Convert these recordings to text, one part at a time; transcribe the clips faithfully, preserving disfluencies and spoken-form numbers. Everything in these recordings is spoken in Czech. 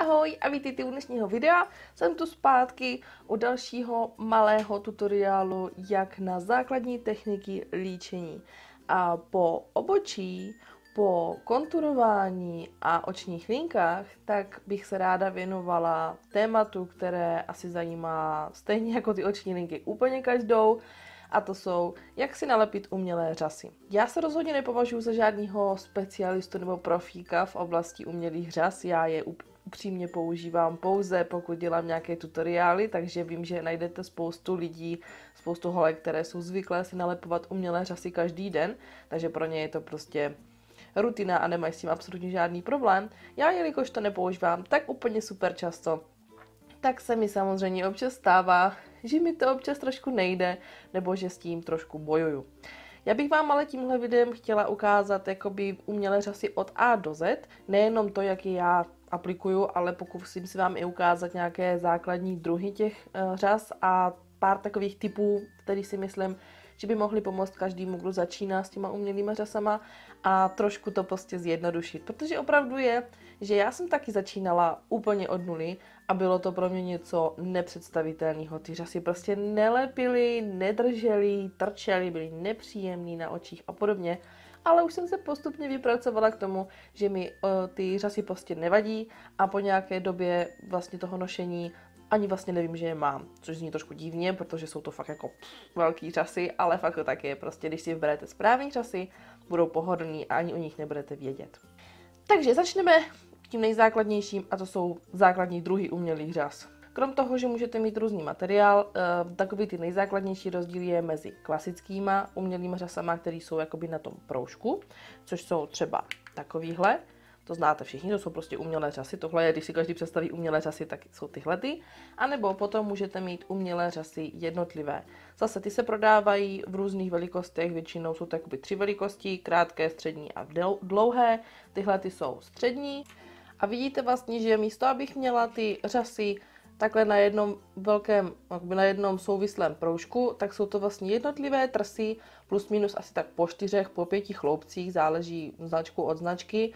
Ahoj a vítejte u dnešního videa. Jsem tu zpátky u dalšího malého tutoriálu, jak na základní techniky líčení. A po obočí, po konturování a očních linkách, tak bych se ráda věnovala tématu, které asi zajímá stejně jako ty oční linky úplně každou. A to jsou, jak si nalepit umělé řasy. Já se rozhodně nepovažuji za žádného specialistu nebo profíka v oblasti umělých řas. Já je upřímně používám pouze, pokud dělám nějaké tutoriály, takže vím, že najdete spoustu lidí, spoustu holek, které jsou zvyklé si nalepovat umělé řasy každý den, takže pro ně je to prostě rutina a nemají s tím absolutně žádný problém. Já, jelikož to nepoužívám tak úplně super často, tak se mi samozřejmě občas stává, že mi to občas trošku nejde, nebo že s tím trošku bojuju. Já bych vám ale tímhle videem chtěla ukázat jakoby umělé řasy od A do Z, nejenom to, jak je já aplikuju, ale pokusím si vám i ukázat nějaké základní druhy těch uh, řas a pár takových typů, který si myslím, že by mohli pomoct každému, kdo začíná s těma umělýma řasama a trošku to prostě zjednodušit. Protože opravdu je, že já jsem taky začínala úplně od nuly a bylo to pro mě něco nepředstavitelného. Ty řasy prostě nelepily, nedržely, trčely, byly nepříjemný na očích a podobně. Ale už jsem se postupně vypracovala k tomu, že mi uh, ty řasy prostě nevadí a po nějaké době vlastně toho nošení ani vlastně nevím, že je mám, což zní trošku divně, protože jsou to fakt jako pff, velký řasy, ale fakt to tak je. Prostě když si vyberete správný řasy, budou pohodlný a ani o nich nebudete vědět. Takže začneme tím nejzákladnějším a to jsou základní druhy umělých řas. Krom toho, že můžete mít různý materiál, takový ty nejzákladnější rozdíl je mezi klasickýma umělými řasama, které jsou jakoby na tom proužku, což jsou třeba takovýhle. To znáte všichni, to jsou prostě umělé řasy. Tohle je, když si každý představí umělé řasy, tak jsou tyhle ty. A nebo potom můžete mít umělé řasy jednotlivé. Zase ty se prodávají v různých velikostech, většinou jsou to jakoby tři velikosti, krátké, střední a dlouhé. Tyhle ty jsou střední. A vidíte vlastně, že místo, abych měla ty řasy takhle na jednom velkém, na jednom souvislém proužku, tak jsou to vlastně jednotlivé trsy, plus minus asi tak po čtyřech, po pěti chloupcích, záleží značku od značky.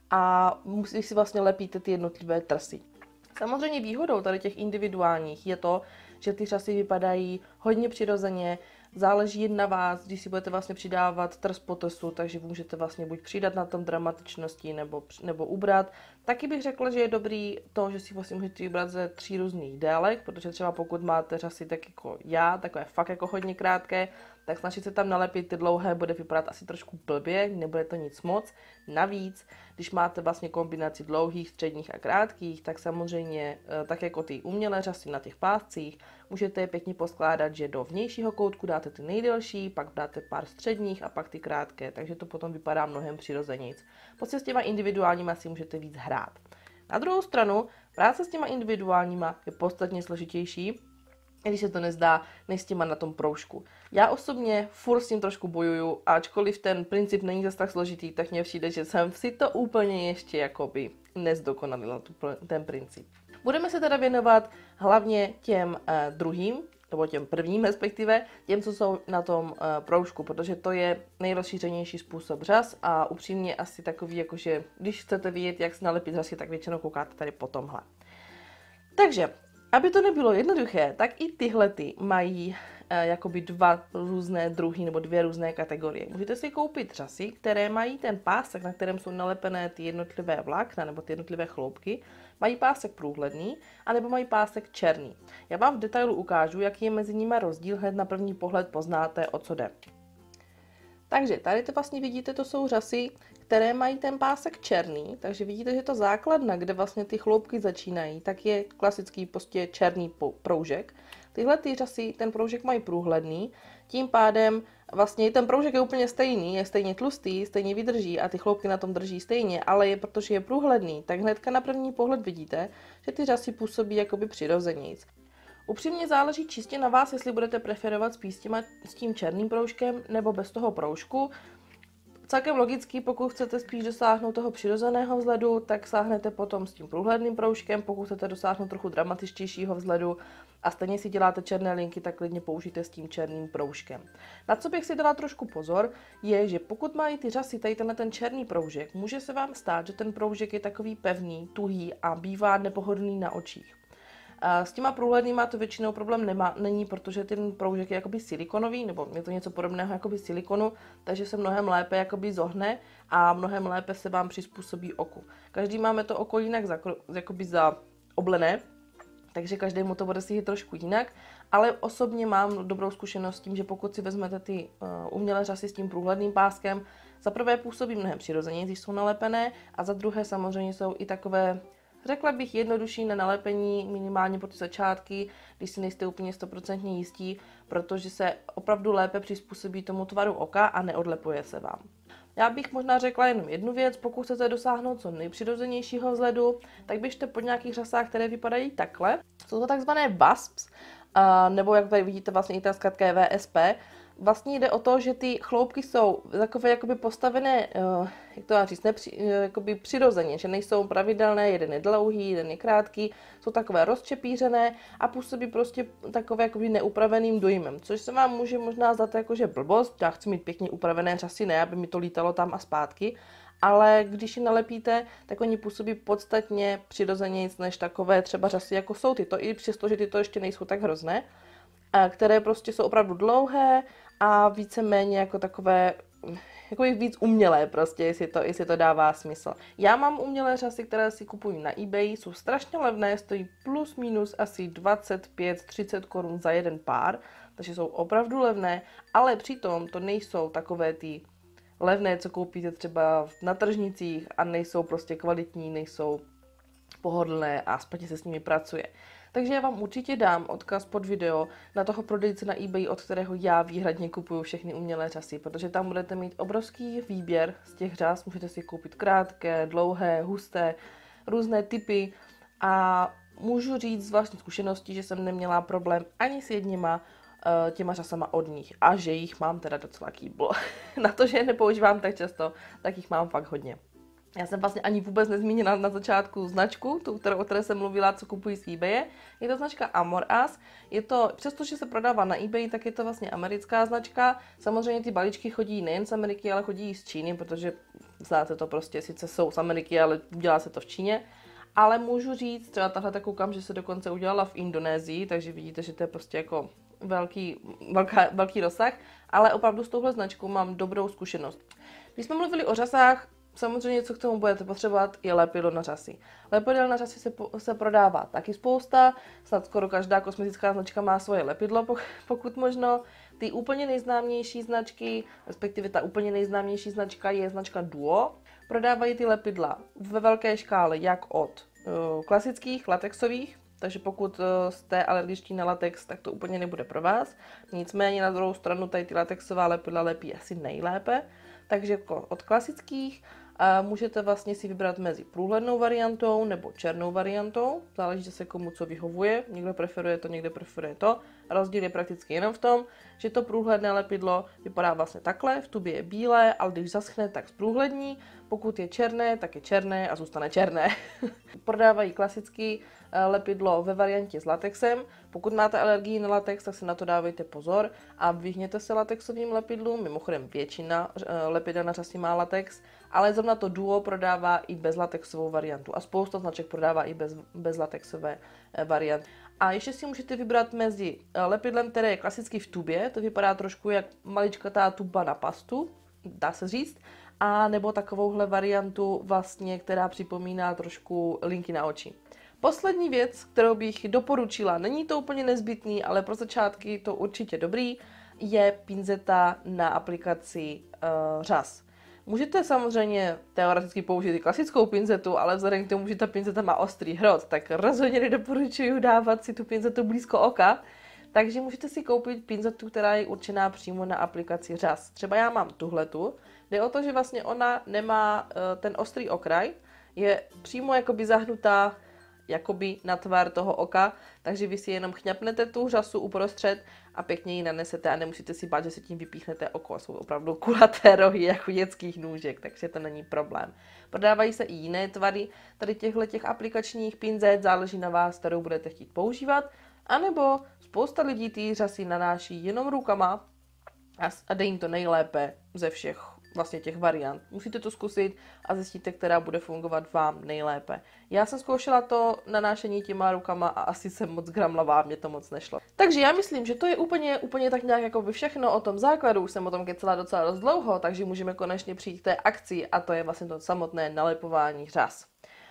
A musí si vlastně lepíte ty jednotlivé trsy. Samozřejmě výhodou tady těch individuálních je to, že ty řasy vypadají hodně přirozeně, záleží jen na vás, když si budete vlastně přidávat trs po trsu, takže můžete vlastně buď přidat na tom dramatičnosti nebo, nebo ubrat. Taky bych řekla, že je dobrý to, že si vlastně můžete vybrat ze tří různých délek, protože třeba pokud máte řasy tak jako já, takové fakt jako hodně krátké, tak snažit se tam nalepit ty dlouhé bude vypadat asi trošku blbě, nebude to nic moc. Navíc, když máte vlastně kombinaci dlouhých, středních a krátkých, tak samozřejmě, tak jako ty umělé řasy na těch páscích, můžete je pěkně poskládat, že do vnějšího koutku dáte ty nejdelší, pak dáte pár středních a pak ty krátké, takže to potom vypadá mnohem přirozenějc. Prostě s těma individuálníma si můžete víc hrát. Na druhou stranu, práce s těma individuálníma je podstatně složitější, když se to nezdá, než s těma na tom proužku. Já osobně furt s tím trošku bojuju, ačkoliv ten princip není zase tak složitý, tak mně přijde, že jsem si to úplně ještě jakoby nezdokonalila, ten princip. Budeme se teda věnovat hlavně těm eh, druhým, nebo těm prvním respektive, těm, co jsou na tom eh, proužku, protože to je nejrozšířenější způsob řas a upřímně asi takový, jakože když chcete vědět, jak si nalepit řasy, tak většinou koukáte tady po tomhle. Takže, aby to nebylo jednoduché, tak i tyhle ty mají e, jakoby dva různé druhy nebo dvě různé kategorie. Můžete si koupit řasy, které mají ten pásek, na kterém jsou nalepené ty jednotlivé vlákna nebo ty jednotlivé chloupky, mají pásek průhledný, anebo mají pásek černý. Já vám v detailu ukážu, jaký je mezi nimi rozdíl, hned na první pohled poznáte, o co jde. Takže tady to vlastně vidíte, to jsou řasy, které mají ten pásek černý, takže vidíte, že ta základna, kde vlastně ty chloupky začínají, tak je klasický prostě černý proužek. Tyhle ty řasy, ten proužek mají průhledný, tím pádem vlastně ten proužek je úplně stejný, je stejně tlustý, stejně vydrží a ty chloupky na tom drží stejně, ale je, protože je průhledný, tak hnedka na první pohled vidíte, že ty řasy působí jakoby přirozenějc. Upřímně záleží čistě na vás, jestli budete preferovat spíš s, těma, s tím černým proužkem nebo bez toho proužku. Celkem logicky, pokud chcete spíš dosáhnout toho přirozeného vzhledu, tak sáhnete potom s tím průhledným proužkem, pokud chcete dosáhnout trochu dramatičtějšího vzhledu a stejně si děláte černé linky, tak klidně použijte s tím černým proužkem. Na co bych si dala trošku pozor, je, že pokud mají ty řasy tady tenhle ten černý proužek, může se vám stát, že ten proužek je takový pevný, tuhý a bývá nepohodlný na očích. S těma průhlednýma to většinou problém nemá, není, protože ten proužek je jakoby silikonový, nebo je to něco podobného jakoby silikonu, takže se mnohem lépe jakoby zohne a mnohem lépe se vám přizpůsobí oku. Každý máme to oko jinak za, jakoby zaoblené, takže každému to bude si trošku jinak, ale osobně mám dobrou zkušenost s tím, že pokud si vezmete ty uh, umělé řasy s tím průhledným páskem, za prvé působí mnohem přirozeněji, když jsou nalepené, a za druhé samozřejmě jsou i takové, řekla bych, jednodušší na nalepení, minimálně pro ty začátky, když si nejste úplně stoprocentně jistí, protože se opravdu lépe přizpůsobí tomu tvaru oka a neodlepuje se vám. Já bych možná řekla jenom jednu věc, pokud chcete dosáhnout co nejpřirozenějšího vzhledu, tak běžte po nějakých řasách, které vypadají takhle. Jsou to takzvané wasps, nebo jak tady vidíte, vlastně i ta zkratka je V S P. Vlastně jde o to, že ty chloupky jsou takové jakoby postavené, jak to má říct, nepři, jakoby přirozeně, že nejsou pravidelné, jeden je dlouhý, jeden je krátký, jsou takové rozčepířené a působí prostě takové jakoby neupraveným dojmem, což se vám může možná zdát jako, že blbost, já chci mít pěkně upravené řasy, ne, aby mi to lítalo tam a zpátky, ale když je nalepíte, tak oni působí podstatně přirozenějc než takové třeba řasy, jako jsou tyto, i přesto, že tyto ještě nejsou tak hrozné, které prostě jsou opravdu dlouhé a víceméně jako takové, jako víc umělé prostě, jestli to, jestli to dává smysl. Já mám umělé řasy, které si kupuji na eBay, jsou strašně levné, stojí plus minus asi dvacet pět třicet korun za jeden pár, takže jsou opravdu levné, ale přitom to nejsou takové ty levné, co koupíte třeba na tržnicích a nejsou prostě kvalitní, nejsou pohodlné a špatně se s nimi pracuje. Takže já vám určitě dám odkaz pod video na toho prodejce na eBay, od kterého já výhradně kupuju všechny umělé řasy, protože tam budete mít obrovský výběr z těch řas, můžete si koupit krátké, dlouhé, husté, různé typy a můžu říct z vlastní zkušenosti, že jsem neměla problém ani s jedněma těma řasama od nich a že jich mám teda docela kýbl. Na to, že je nepoužívám tak často, tak jich mám fakt hodně. Já jsem vlastně ani vůbec nezmínila na začátku značku, tu, kterou, o které jsem mluvila, co kupuji z eBaye. Je to značka Amoras. Je to, přestože se prodává na eBay, tak je to vlastně americká značka. Samozřejmě ty balíčky chodí nejen z Ameriky, ale chodí i z Číny, protože znáte to prostě, sice jsou z Ameriky, ale dělá se to v Číně. Ale můžu říct, třeba tahle tak koukám, že se dokonce udělala v Indonésii, takže vidíte, že to je prostě jako velký, velká, velký rozsah, ale opravdu s touhle značkou mám dobrou zkušenost. Když jsme mluvili o řasách, samozřejmě, co k tomu budete potřebovat, je lepidlo na řasy. Lepidlo na řasy se, po, se prodává taky spousta, snad skoro každá kosmetická značka má svoje lepidlo, pokud možno. Ty úplně nejznámější značky, respektive ta úplně nejznámější značka je značka Duo. Prodávají ty lepidla ve velké škále, jak od uh, klasických latexových, takže pokud uh, jste alergičtí na latex, tak to úplně nebude pro vás. Nicméně na druhou stranu tady ty latexová lepidla lepí asi nejlépe. Takže od klasických a můžete vlastně si vybrat mezi průhlednou variantou nebo černou variantou. Záleží zase komu co vyhovuje. Někdo preferuje to, někdo preferuje to. Rozdíl je prakticky jenom v tom, že to průhledné lepidlo vypadá vlastně takhle. V tubě je bílé, ale když zaschne, tak zprůhlední. Pokud je černé, tak je černé a zůstane černé. Prodávají klasický lepidlo ve variantě s latexem. Pokud máte alergii na latex, tak si na to dávejte pozor a vyhněte se latexovým lepidlům. Mimochodem většina lepidel na řasy má latex, ale zrovna to Duo prodává i bezlatexovou variantu a spousta značek prodává i bez, bezlatexové varianty. A ještě si můžete vybrat mezi lepidlem, které je klasicky v tubě, to vypadá trošku jak maličkatá tuba na pastu, dá se říct, a nebo takovouhle variantu vlastně, která připomíná trošku linky na oči. Poslední věc, kterou bych doporučila, není to úplně nezbytný, ale pro začátky to určitě dobrý, je pinzeta na aplikaci uh, řas. Můžete samozřejmě teoreticky použít i klasickou pinzetu, ale vzhledem k tomu, že ta pinzeta má ostrý hrot, tak rozhodně nedoporučuji dávat si tu pinzetu blízko oka. Takže můžete si koupit pinzetu, která je určená přímo na aplikaci řas. Třeba já mám tuhletu. Jde o to, že vlastně ona nemá uh, ten ostrý okraj, je přímo jakoby zahnutá jakoby na tvar toho oka, takže vy si jenom chňapnete tu řasu uprostřed a pěkně ji nanesete a nemusíte si bát, že se tím vypíchnete oko. Jsou opravdu kulaté rohy jako dětských nůžek, takže to není problém. Prodávají se i jiné tvary tady těchto těch aplikačních pinzet, záleží na vás, kterou budete chtít používat, anebo spousta lidí ty řasy nanáší jenom rukama a dej jim to nejlépe ze všech vlastně těch variant. Musíte to zkusit a zjistíte, která bude fungovat vám nejlépe. Já jsem zkoušela to nanášení těma rukama a asi jsem moc gramlavá, mě to moc nešlo. Takže já myslím, že to je úplně, úplně tak nějak jako by všechno o tom základu. Už jsem o tom kecela docela dost dlouho, takže můžeme konečně přijít k té akci a to je vlastně to samotné nalepování řas.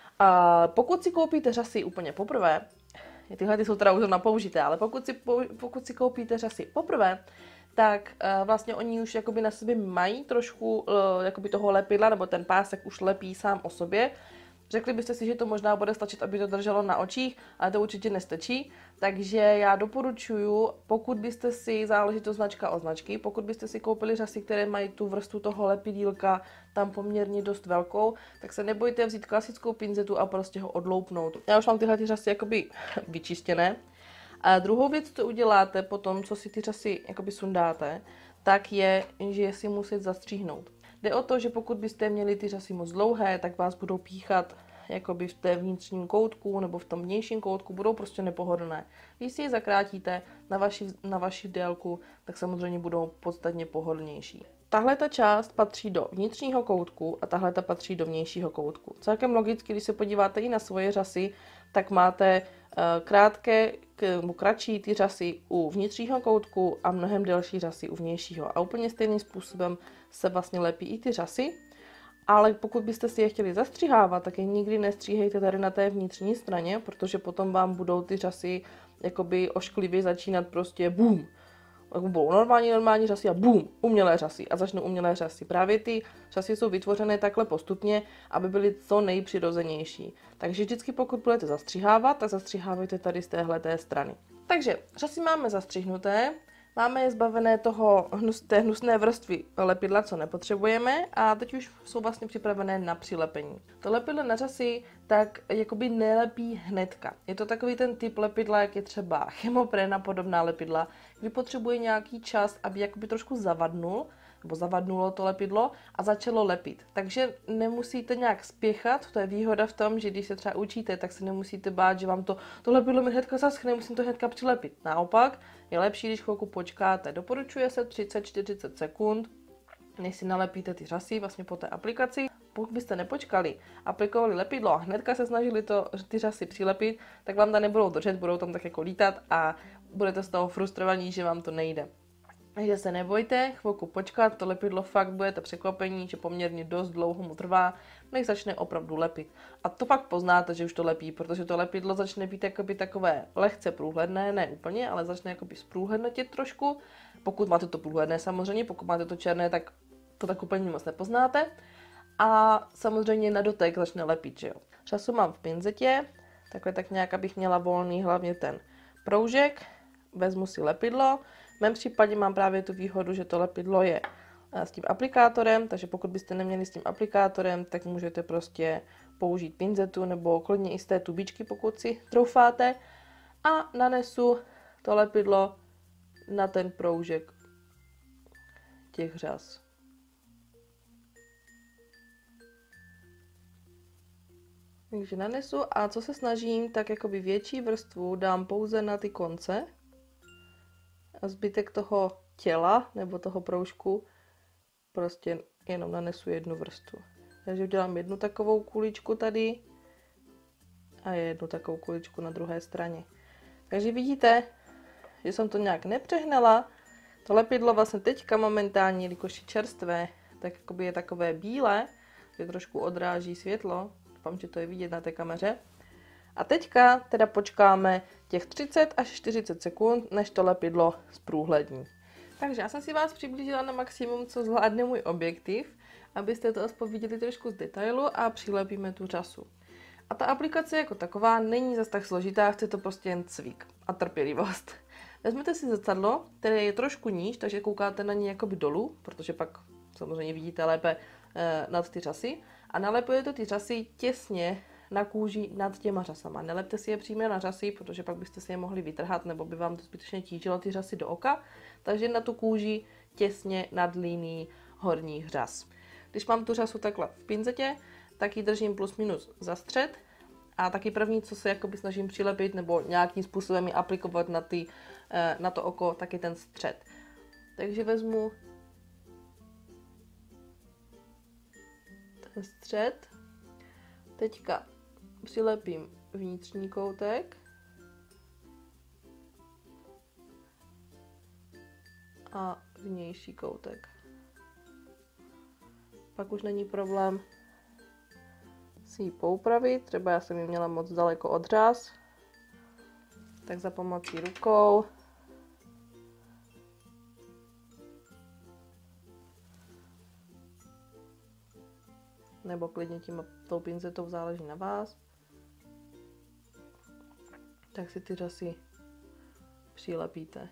A pokud si koupíte řasy úplně poprvé, tyhle ty jsou teda už na použité, ale pokud si, pokud si koupíte řasy poprvé, tak uh, vlastně oni už jakoby na sobě mají trošku uh, jakoby toho lepidla, nebo ten pásek už lepí sám o sobě. Řekli byste si, že to možná bude stačit, aby to drželo na očích, ale to určitě nestačí. Takže já doporučuji, pokud byste si, záleží to značka od značky, pokud byste si koupili řasy, které mají tu vrstvu toho lepidílka tam poměrně dost velkou, tak se nebojte vzít klasickou pinzetu a prostě ho odloupnout. Já už mám tyhle ty řasy jakoby vyčištěné. A druhou věc, co uděláte potom, co si ty řasy jakoby sundáte, tak je, že je si muset zastříhnout. Jde o to, že pokud byste měli ty řasy moc dlouhé, tak vás budou píchat jakoby v té vnitřním koutku nebo v tom vnějším koutku, budou prostě nepohodlné. Když si je zakrátíte na vaši, na vaši délku, tak samozřejmě budou podstatně pohodlnější. Tahle ta část patří do vnitřního koutku a tahle ta patří do vnějšího koutku. Celkem logicky, když se podíváte i na svoje řasy, tak máte uh, krátké, k, kratší ty řasy u vnitřního koutku a mnohem delší řasy u vnějšího. A úplně stejným způsobem se vlastně lepí i ty řasy. Ale pokud byste si je chtěli zastřihávat, tak je nikdy nestříhejte tady na té vnitřní straně, protože potom vám budou ty řasy jakoby ošklivě začínat prostě boom. Budou normální, normální řasy a boom, umělé řasy a začnou umělé řasy. Právě ty řasy jsou vytvořené takhle postupně, aby byly co nejpřirozenější. Takže vždycky pokud budete zastřihávat, tak zastřihávajte tady z téhleté strany. Takže řasy máme zastřihnuté, máme je zbavené toho hnus, té hnusné vrstvy lepidla, co nepotřebujeme a teď už jsou vlastně připravené na přilepení. To lepidlo na řasy tak jakoby nelepí hnedka. Je to takový ten typ lepidla, jak je třeba chemoprena, podobná lepidla, kdy potřebuje nějaký čas, aby jakoby trošku zavadnul, nebo zavadnulo to lepidlo a začalo lepit. Takže nemusíte nějak spěchat, to je výhoda v tom, že když se třeba učíte, tak se nemusíte bát, že vám to, to lepidlo mi hnedka zaschne, musím to hnedka přilepit. Naopak, je lepší, když chvilku počkáte. Doporučuje se třicet čtyřicet sekund, než si nalepíte ty řasy vlastně po té aplikaci. Pokud byste nepočkali, aplikovali lepidlo a hnedka se snažili to, ty řasy přilepit, tak vám tam nebudou držet, budou tam tak jako lítat a budete z toho frustrovaní, že vám to nejde. Takže se nebojte, chvilku počkat, to lepidlo fakt budete překvapení, že poměrně dost dlouho mu trvá, než začne opravdu lepit. A to pak poznáte, že už to lepí, protože to lepidlo začne být jakoby takové lehce průhledné, ne úplně, ale začne jakoby zprůhlednotit trošku. Pokud máte to průhledné samozřejmě, pokud máte to černé, tak to tak úplně moc nepoznáte. A samozřejmě na dotek začne lepit, že jo. Řasu mám v pinzetě, takhle tak nějak, abych měla volný hlavně ten proužek, vezmu si lepidlo. V mém případě mám právě tu výhodu, že to lepidlo je s tím aplikátorem, takže pokud byste neměli s tím aplikátorem, tak můžete prostě použít pinzetu nebo klidně i z té tubičky, pokud si troufáte. A nanesu to lepidlo na ten proužek těch řas. Takže nanesu a co se snažím, tak jakoby větší vrstvu dám pouze na ty konce a zbytek toho těla nebo toho proužku prostě jenom nanesu jednu vrstvu. Takže udělám jednu takovou kuličku tady a jednu takovou kuličku na druhé straně. Takže vidíte, že jsem to nějak nepřehnala. To lepidlo vlastně teďka momentálně, jelikož je čerstvé, tak jakoby je takové bílé, že trošku odráží světlo. Doufám, že to je vidět na té kameře. A teďka teda počkáme těch třicet až čtyřicet sekund, než to lepidlo zprůhlední. Takže já jsem si vás přiblížila na maximum, co zvládne můj objektiv, abyste to aspoň viděli trošku z detailu a přilepíme tu řasu. A ta aplikace jako taková není zas tak složitá, chce to prostě jen cvik a trpělivost. Vezmete si zrcadlo, které je trošku níž, takže koukáte na ní jakoby dolů, protože pak samozřejmě vidíte lépe e, nad ty řasy. A nalepujete ty řasy těsně na kůži nad těma řasama. Nelepte si je přímo na řasy, protože pak byste si je mohli vytrhat, nebo by vám to zbytečně tížilo ty řasy do oka. Takže na tu kůži těsně nad linií horních řas. Když mám tu řasu takhle v pinzetě, tak ji držím plus minus za střed. A taky první, co se jakoby snažím přilepit nebo nějakým způsobem ji aplikovat na, ty, na to oko, tak je ten střed. Takže vezmu ten střed, teďka přilepím vnitřní koutek a vnější koutek. Pak už není problém si ji poupravit, třeba já jsem ji měla moc daleko od řas, tak za pomocí rukou nebo klidně tím tou pinzetou, záleží na vás, tak si ty řasy přilepíte.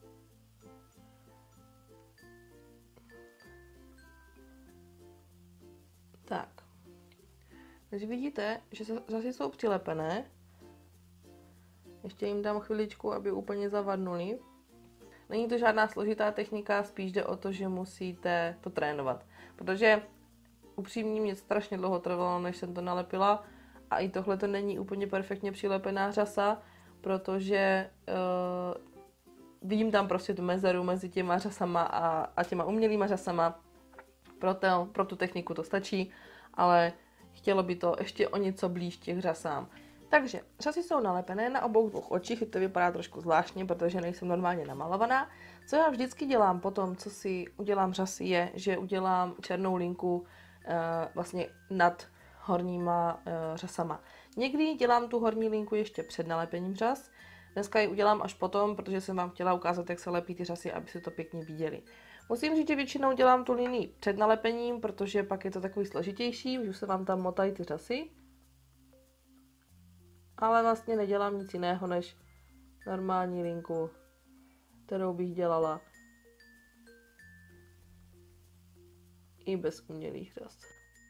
Tak. Když vidíte, že řasy jsou přilepené, ještě jim dám chviličku, aby úplně zavadnuly. Není to žádná složitá technika, spíš jde o to, že musíte to trénovat. Protože upřímně mě strašně dlouho trvalo, než jsem to nalepila. A i tohle to není úplně perfektně přilepená řasa, protože uh, vidím tam prostě tu mezeru mezi těma řasama a, a těma umělýma řasama. Pro, to, pro tu techniku to stačí, ale chtělo by to ještě o něco blíž těch řasám. Takže řasy jsou nalepené na obou dvou očích, to vypadá trošku zvláštně, protože nejsem normálně namalovaná. Co já vždycky dělám potom, co si udělám řasy, je, že udělám černou linku e, vlastně nad horníma e, řasama. Někdy dělám tu horní linku ještě před nalepením řas. Dneska ji udělám až potom, protože jsem vám chtěla ukázat, jak se lepí ty řasy, aby se to pěkně viděli. Musím říct, že většinou dělám tu linii před nalepením, protože pak je to takový složitější, už se vám tam motají ty řasy. Ale vlastně nedělám nic jiného, než normální linku, kterou bych dělala i bez umělých řas.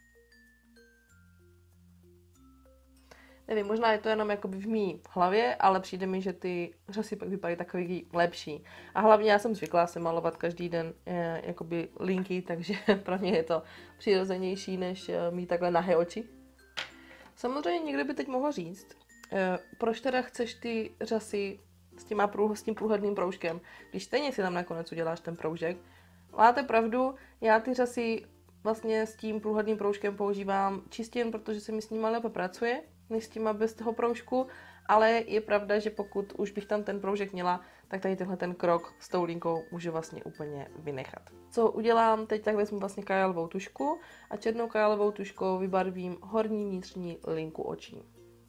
Nevím, možná je to jenom jakoby v mý hlavě, ale přijde mi, že ty řasy pak vypadají takový lepší. A hlavně já jsem zvyklá se malovat každý den eh, jakoby linky, takže pro mě je to přirozenější, než eh, mít takhle nahé oči. Samozřejmě někdo by teď mohl říct, eh, proč teda chceš ty řasy s, těma průh, s tím průhledným proužkem, když stejně si tam nakonec uděláš ten proužek. Máte pravdu, já ty řasy vlastně s tím průhledným proužkem používám čistě jen protože se mi s nimi lépe pracuje, než s těma bez toho proužku, ale je pravda, že pokud už bych tam ten proužek měla, tak tady tenhle ten krok s tou linkou můžu vlastně úplně vynechat. Co udělám teď, tak vezmu vlastně kajalovou tušku a černou kajalovou tuškou vybarvím horní vnitřní linku očí.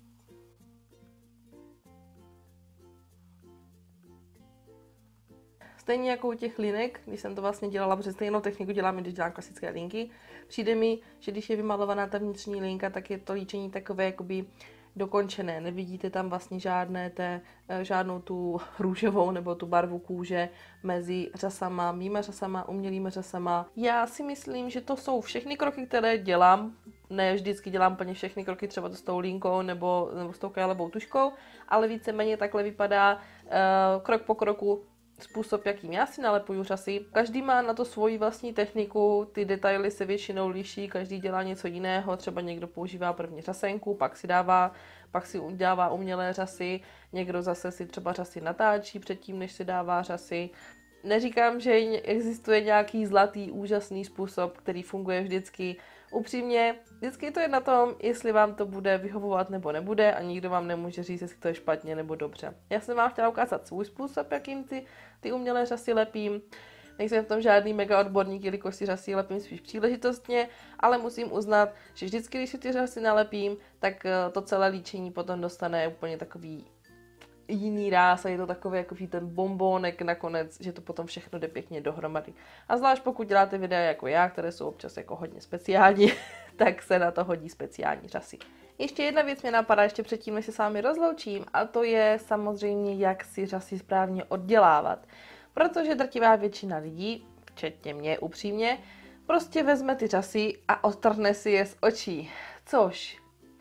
Stejně jako u těch linek, když jsem to vlastně dělala, protože stejnou techniku dělám, když dělám klasické linky, přijde mi, že když je vymalovaná ta vnitřní linka, tak je to líčení takové jakoby dokončené. Nevidíte tam vlastně žádné té, žádnou tu růžovou nebo tu barvu kůže mezi řasama, mýma řasama, umělýma řasama. Já si myslím, že to jsou všechny kroky, které dělám. Ne vždycky dělám plně všechny kroky, třeba to s tou linkou nebo, nebo s tou kajalovou tuškou, ale víceméně takhle vypadá uh, krok po kroku způsob, jakým já si nalepuju řasy. Každý má na to svoji vlastní techniku, ty detaily se většinou liší, každý dělá něco jiného, třeba někdo používá první řasenku, pak si dává, pak si dává umělé řasy, někdo zase si třeba řasy natáčí předtím, než si dává řasy. Neříkám, že existuje nějaký zlatý, úžasný způsob, který funguje vždycky. Upřímně, vždycky to je na tom, jestli vám to bude vyhovovat nebo nebude a nikdo vám nemůže říct, jestli to je špatně nebo dobře. Já jsem vám chtěla ukázat svůj způsob, jakým ty, ty umělé řasy lepím. Nejsem v tom žádný mega odborník, jelikož si řasy lepím spíš příležitostně, ale musím uznat, že vždycky, když si ty řasy nalepím, tak to celé líčení potom dostane úplně takový jiný ráz a je to takový jako ten bombónek nakonec, že to potom všechno jde pěkně dohromady. A zvlášť pokud děláte videa jako já, které jsou občas jako hodně speciální, tak se na to hodí speciální řasy. Ještě jedna věc mě napadá ještě předtím, než se s vámi rozloučím, a to je samozřejmě, jak si řasy správně oddělávat. Protože drtivá většina lidí, včetně mě upřímně, prostě vezme ty řasy a odtrhne si je z očí. Což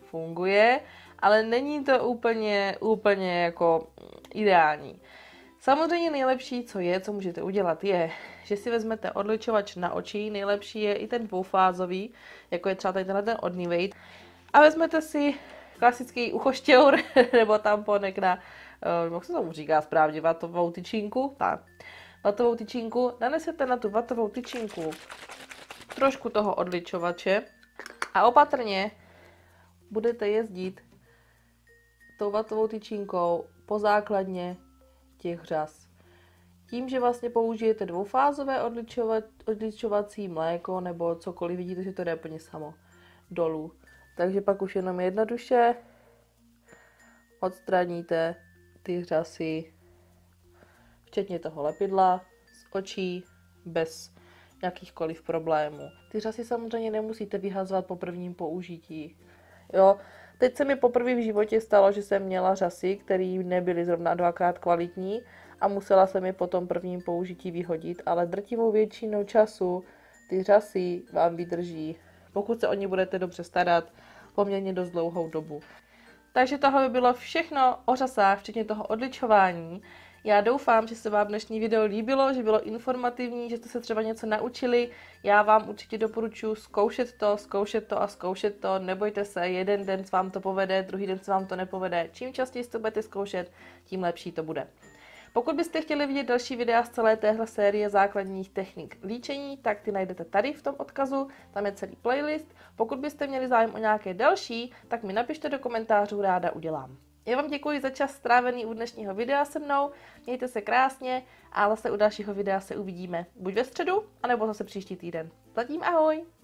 funguje, ale není to úplně, úplně jako ideální. Samozřejmě nejlepší, co je, co můžete udělat, je, že si vezmete odličovač na oči, nejlepší je i ten dvoufázový, jako je třeba tady tenhle ten od Nivea, a vezmete si klasický uchoštěur nebo tamponek na, uh, jak se tomu říká správně, vatovou tyčinku, tak, vatovou tyčinku, nanesete na tu vatovou tyčinku trošku toho odličovače a opatrně budete jezdit tou vatovou tyčinkou po základně těch řas. Tím, že vlastně použijete dvoufázové odličova, odličovací mléko nebo cokoliv, vidíte, že to jde úplně samo dolů. Takže pak už jenom jednoduše odstraníte ty řasy, včetně toho lepidla, z očí, bez jakýchkoliv problémů. Ty řasy samozřejmě nemusíte vyhazovat po prvním použití. Jo, teď se mi poprvé v životě stalo, že jsem měla řasy, které nebyly zrovna dvakrát kvalitní a musela jsem je po tom prvním použití vyhodit, ale drtivou většinou času ty řasy vám vydrží, pokud se o ně budete dobře starat, poměrně dost dlouhou dobu. Takže tohle by bylo všechno o řasách, včetně toho odličování. Já doufám, že se vám dnešní video líbilo, že bylo informativní, že jste se třeba něco naučili. Já vám určitě doporučuji zkoušet to, zkoušet to a zkoušet to. Nebojte se, jeden den se vám to povede, druhý den se vám to nepovede. Čím častěji to budete zkoušet, tím lepší to bude. Pokud byste chtěli vidět další videa z celé téhle série základních technik líčení, tak ty najdete tady v tom odkazu, tam je celý playlist. Pokud byste měli zájem o nějaké další, tak mi napište do komentářů, ráda udělám. Já vám děkuji za čas strávený u dnešního videa se mnou, mějte se krásně a zase u dalšího videa se uvidíme buď ve středu, anebo zase příští týden. Zatím ahoj!